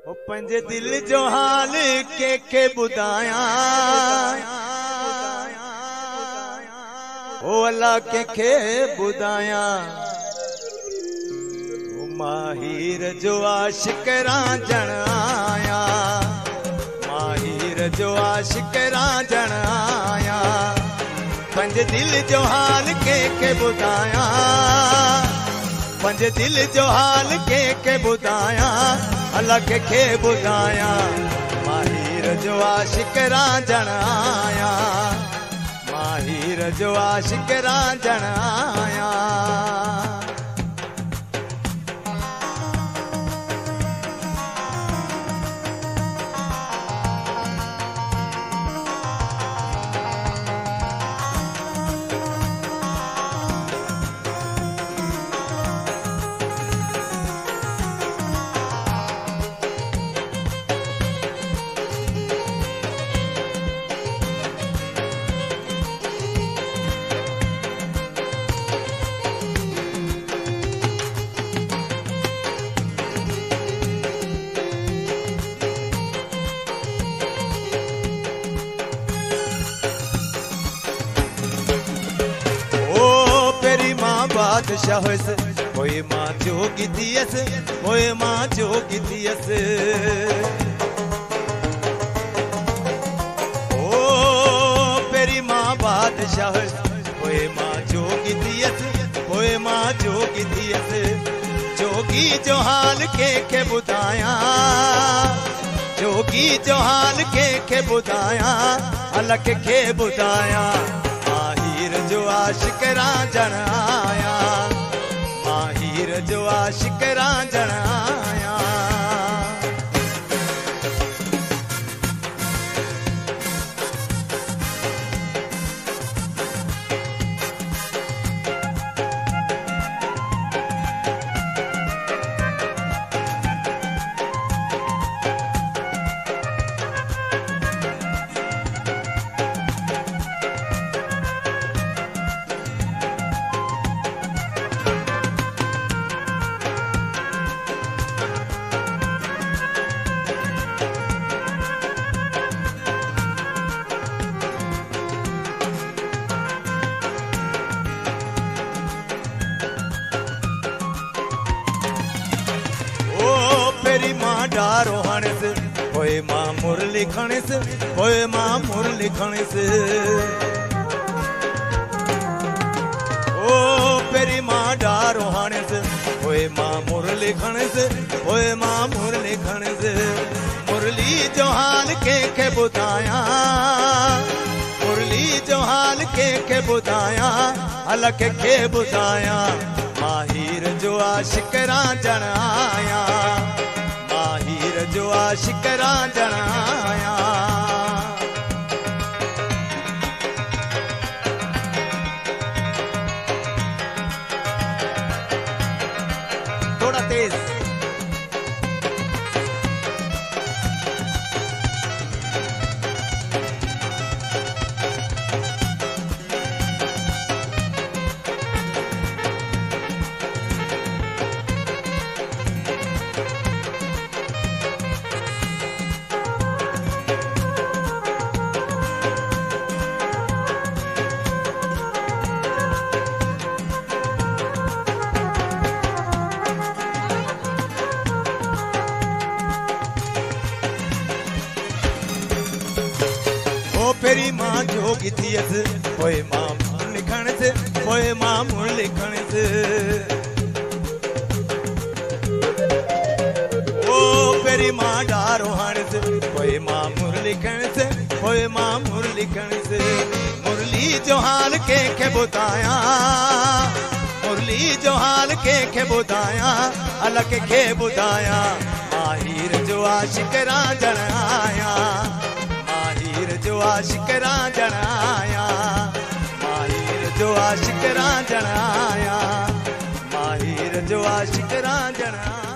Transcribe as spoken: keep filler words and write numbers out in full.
ओ पंजे दिल जो हाल के के बुधाया ओ अल्लाह के के बुधाया माहिर जो आशिक रांझण आया माहिर जो आशिक रांझण आया पंज दिल जो हाल के के बुधाया पंज दिल जो हाल के के बुधाया अल्लाह के के बुधाया माहिर जो आशिक रांझण आया माहिर जो आशिक रांझण आया। बादशाह होए मां जोगी दियस होए मां जोगी दियस ओ पेरी मां बादशाह होए मां जोगी दियस होए मां जोगी दियस जोगी जो हाल के के बुधाया जोगी जो हाल के के बुधाया अल्लाह के के बुधाया माहिर जो आशिक रांझण आया माहिर जो आशिक रांझण आया। डारो हणस होए मां मुरली खणस होए मां मुरली खणस ओ पेरी मां डारो हणस होए मां मुरली खणस होए मां मुरली खणस मुरली जो हाल के के बुधाया मुरली जो हाल के के बुधाया अल्लाह के के बुधाया माहिर जो आशिक रांझण आया माहिर जो आशिक रांझण आया। थोड़ा तेज पेरी मां जोगी दियस होए मां मुरली खणस होए मां मुरली खणस ओ पेरी मां डारो हणस होए मां मुरली खणस होए मां मुरली खणस मुरली जो हाल के के बुधाया मुरली जो हाल के के बुधाया अल्लाह के के बुधाया माहिर जो आशिक रांझण आया जो आशिक रांझण आया माहिर जो आशिक रांझण आया माहिर जो आशिक रांझण आया।